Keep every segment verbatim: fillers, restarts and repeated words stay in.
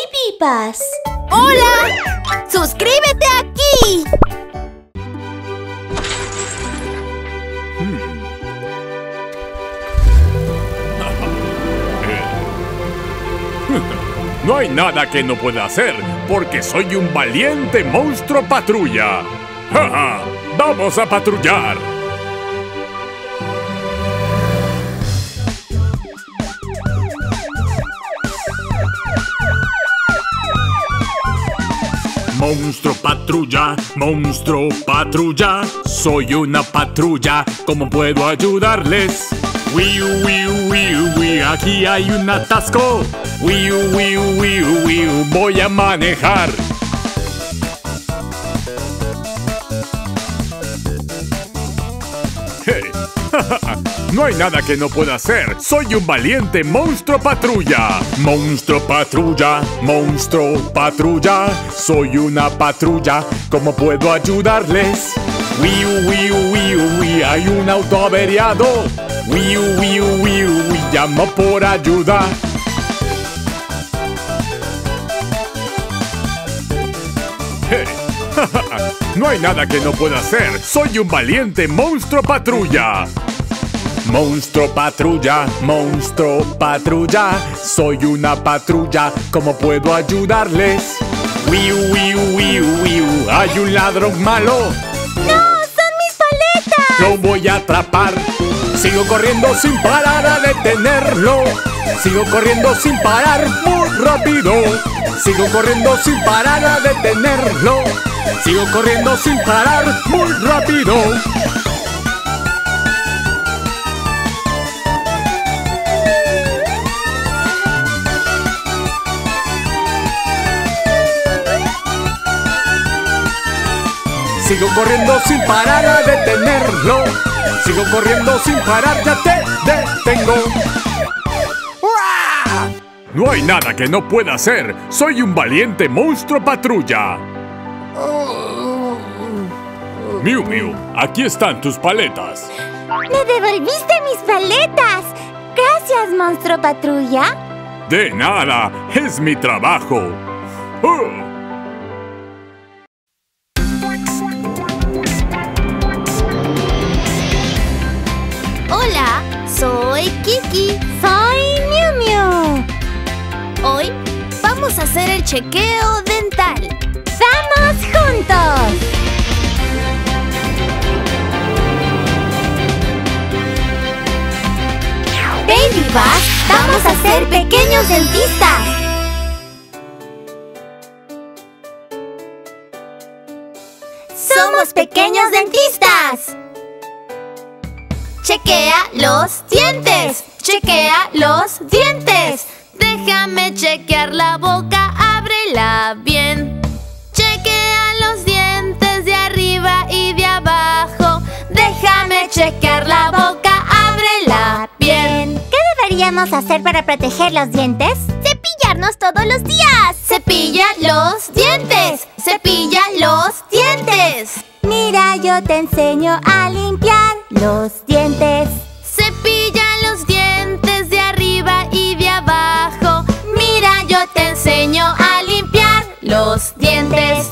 Baby Bus. ¡Hola! ¡Suscríbete aquí! No hay nada que no pueda hacer, porque soy un valiente monstruo patrulla. ¡Ja, ja! ¡Vamos a patrullar! Monstruo patrulla, monstruo patrulla. Soy una patrulla, ¿cómo puedo ayudarles? Wiu, wiu, wiu, wiu, aquí hay un atasco. Wiu, wiu, wiu, wiu, voy a manejar. Hey. No hay nada que no pueda hacer. Soy un valiente monstruo patrulla. Monstruo patrulla, monstruo patrulla. Soy una patrulla, ¿cómo puedo ayudarles? Wiu, wiu, wiu, wiu, hay un auto averiado. Wiu, wiu, wiu, wiu, llamo por ayuda. Hey. No hay nada que no pueda hacer. Soy un valiente monstruo patrulla. Monstruo patrulla, monstruo patrulla. Soy una patrulla, ¿cómo puedo ayudarles? Wiu, wiu, wiu, wiu, hay un ladrón malo. ¡No! ¡Son mis paletas! Lo voy a atrapar. Sigo corriendo sin parar a detenerlo. Sigo corriendo sin parar muy rápido. Sigo corriendo sin parar a detenerlo. Sigo corriendo sin parar muy rápido. Sigo corriendo sin parar a detenerlo. Sigo corriendo sin parar, ya te detengo. ¡Uah! No hay nada que no pueda hacer. Soy un valiente monstruo patrulla. Miu Miu, aquí están tus paletas. ¡Me devolviste mis paletas! ¡Gracias, monstruo patrulla! De nada, es mi trabajo. ¡Oh! Hola, soy Kiki. Soy Miu Miu. Hoy vamos a hacer el chequeo dental. ¡Vamos juntos! Baby Bus, vamos a ser pequeños dentistas. ¡Somos pequeños dentistas! Chequea los dientes. Chequea los dientes. Déjame chequear la boca, ábrela bien. Chequea los dientes de arriba y de abajo. Déjame chequear la boca, ábrela bien. ¿Qué deberíamos hacer para proteger los dientes? ¡Cepillarnos todos los días! ¡Cepilla los dientes! ¡Cepilla los dientes! Mira, yo te enseño a limpiar los dientes. Cepilla los dientes de arriba y de abajo. Mira, yo te enseño a limpiar los dientes.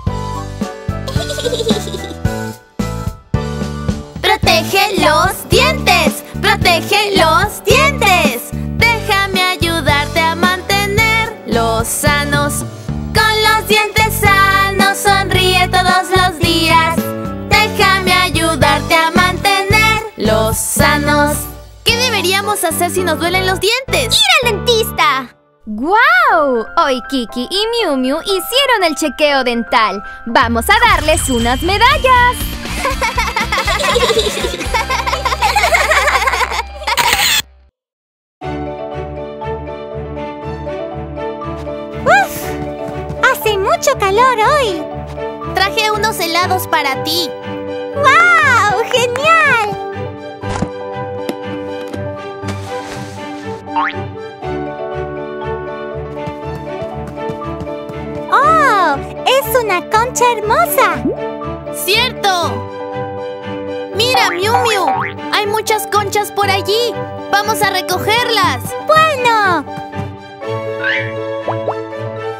Protege los dientes. Protege los dientes. Déjame ayudarte a mantenerlos sanos. Con los dientes sanos sonríe todos los días. Déjame ayudarte a mantenerlos sanos. ¿Qué deberíamos hacer si nos duelen los dientes? ¡Ir al dentista! ¡Guau! Hoy Kiki y Miu Miu hicieron el chequeo dental. ¡Vamos a darles unas medallas! ¡Uf! ¡Hace mucho calor hoy! Traje unos helados para ti. ¡Wow! ¡Genial! ¡Oh! ¡Es una concha hermosa! ¡Cierto! ¡Mira, Miu Miu! ¡Hay muchas conchas por allí! ¡Vamos a recogerlas! ¡Bueno!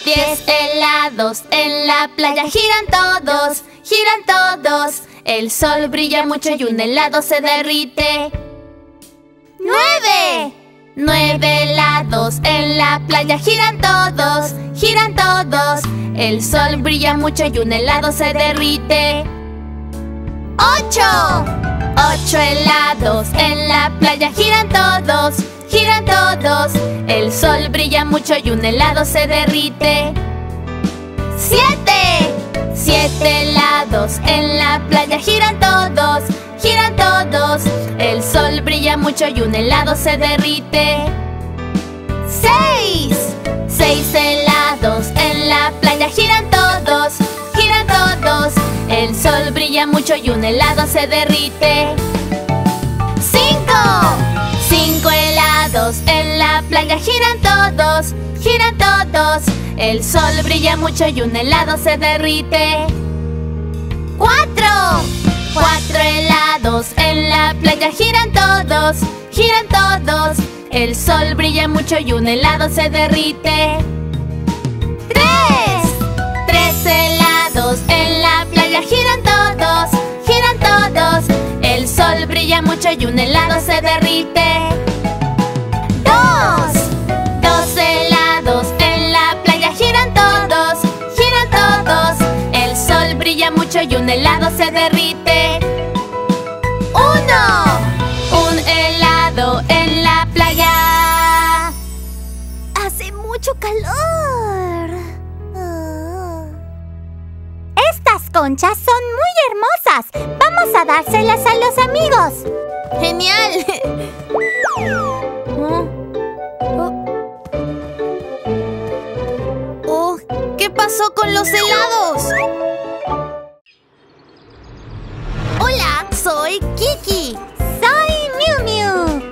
Diez helados en la playa, giran todos, giran todos. El sol brilla mucho y un helado se derrite. ¡Nueve! Nueve helados en la playa, giran todos, giran todos. El sol brilla mucho y un helado se derrite. ¡Ocho! Ocho helados en la playa, giran todos, giran todos. El sol brilla mucho y un helado se derrite. ¡Siete! Siete helados en la playa, giran todos, giran todos. El sol brilla mucho y un helado se derrite. ¡Seis! Seis helados en la playa, giran todos, giran todos. El sol brilla mucho y un helado se derrite. ¡Cinco! Cinco helados en la playa, giran todos, giran todos. El sol brilla mucho y un helado se derrite. ¡Cuatro! Cuatro helados en la playa, giran todos, giran todos. El sol brilla mucho y un helado se derrite. ¡Tres! Tres helados en la playa, giran todos, giran todos. El sol brilla mucho y un helado se derrite. ¡Dos! Dos helados en la playa, giran todos, giran todos. El sol brilla mucho y un helado se derrite. ¡Uno! Un helado en la playa. ¡Hace mucho calor! Oh. Estas conchas son muy hermosas. Vamos a dárselas a los amigos. ¡Genial! ¿Oh? Oh, ¿qué pasó con los helados? Hola, soy Kiki. Soy Miu Miu.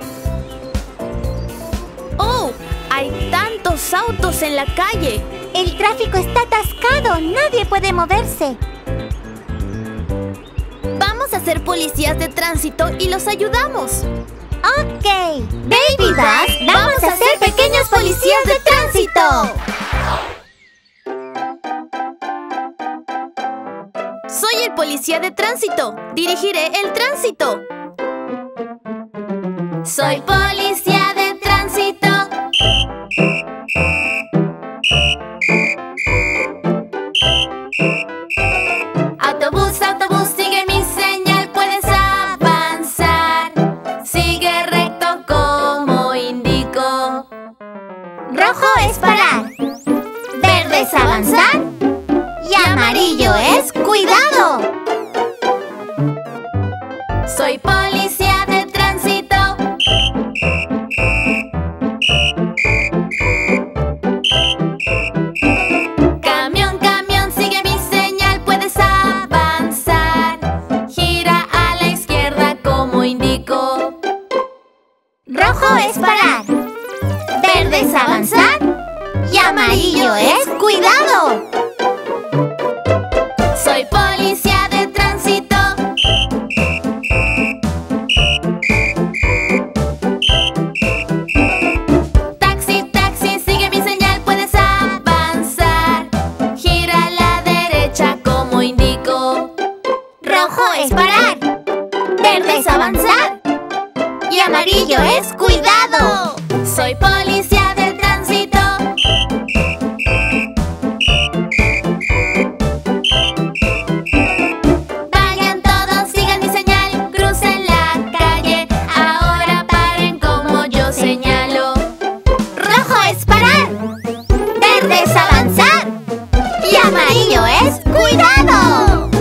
Oh, hay tantos autos en la calle. El tráfico está atascado. Nadie puede moverse. Vamos a ser policías de tránsito y los ayudamos. Ok. Baby Bus, vamos a ser pequeños policías de tránsito. Soy el policía de tránsito. Dirigiré el tránsito. Soy policía de tránsito. Autobús, autobús, sigue mi señal, puedes avanzar. Sigue recto como indico. Rojo es parar. Verde es avanzar. Y amarillo es cuidado. Soy policía de tránsito. Camión, camión, sigue mi señal, puedes avanzar. Gira a la izquierda como indico. Rojo es parar. Verde es avanzar. Y amarillo es cuidado. Soy policía de tránsito. Taxi, taxi, sigue mi señal, puedes avanzar. Gira a la derecha como indico. Rojo es parar. Verde es avanzar. Y amarillo es cuidado. Soy policía de tránsito. Vayan todos, sigan mi señal, crucen la calle. Ahora paren como yo señalo. Rojo es parar. Verde es avanzar. Y amarillo es cuidado.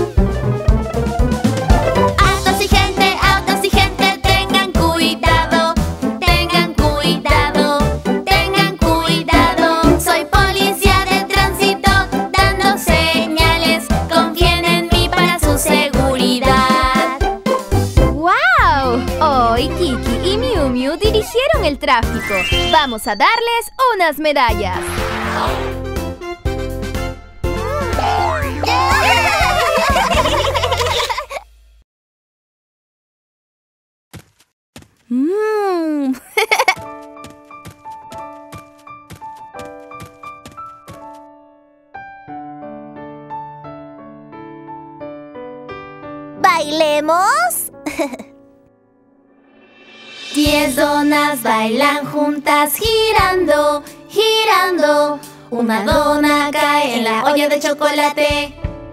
Autos y gente, autos y gente, tengan cuidado. Tengan cuidado, tengan cuidado. Soy policía de tránsito, dando señales. Confíen en mí para su seguridad. ¡Wow! Hoy Kiki y Miu Miu dirigieron el tráfico. Vamos a darles unas medallas. Mmm. ¿Juguemos? Diez donas bailan juntas girando, girando. Una dona cae en la olla de chocolate.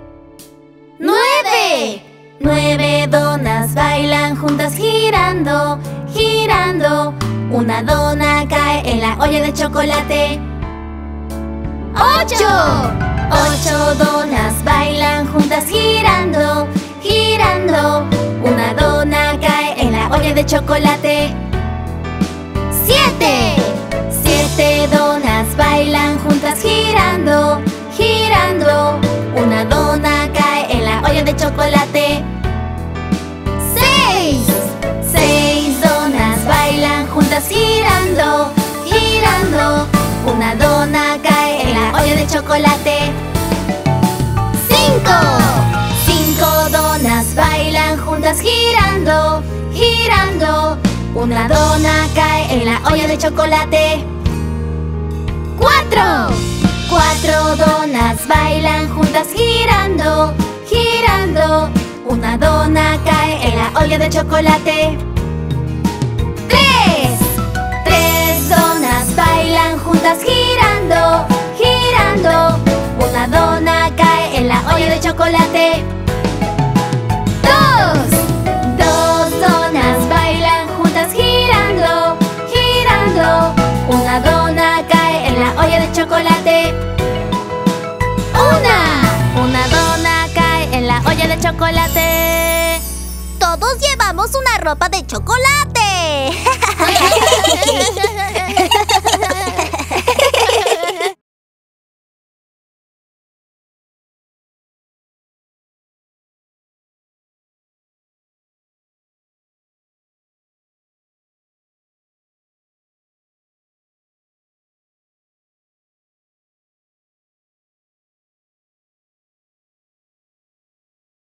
¡Nueve! Nueve donas bailan juntas girando, girando. Una dona cae en la olla de chocolate. ¡Ocho! Ocho donas bailan juntas girando, girando. Una dona cae en la olla de chocolate. ¡Siete! Siete donas bailan juntas girando, girando. Una dona cae en la olla de chocolate. ¡Seis! Seis donas bailan juntas girando, girando. Una dona cae en la olla de chocolate. ¡Cinco! Cinco donas bailan juntas girando, girando. Una dona cae en la olla de chocolate. ¡Cuatro! Cuatro donas bailan juntas girando, girando. Una dona cae en la olla de chocolate. ¡Tres! Tres donas bailan juntas girando, girando. Una dona cae en la olla de chocolate. ¡Dos! Dos donas bailan juntas girando, girando. Una dona cae en la olla de chocolate. ¡Una! Una dona cae en la olla de chocolate. Todos llevamos una ropa de chocolate.